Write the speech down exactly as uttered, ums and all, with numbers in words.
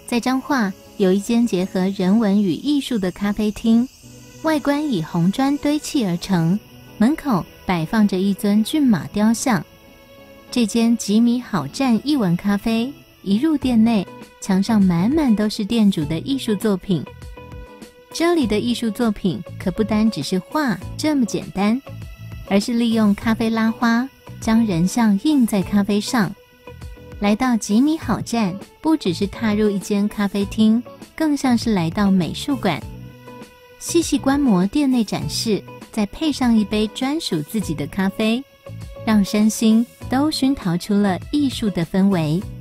在彰化有一间结合人文与艺术的咖啡厅，外观以红砖堆砌而成，门口摆放着一尊骏马雕像。这间吉米好站艺文咖啡，一入店内，墙上满满都是店主的艺术作品。这里的艺术作品可不单只是画这么简单，而是利用咖啡拉花，将人像印在咖啡上。来到吉米好站，不只是踏入一间咖啡厅，更像是来到美术馆。细细观摩店内展示，再配上一杯专属自己的咖啡，让身心都熏陶出了艺术的氛围。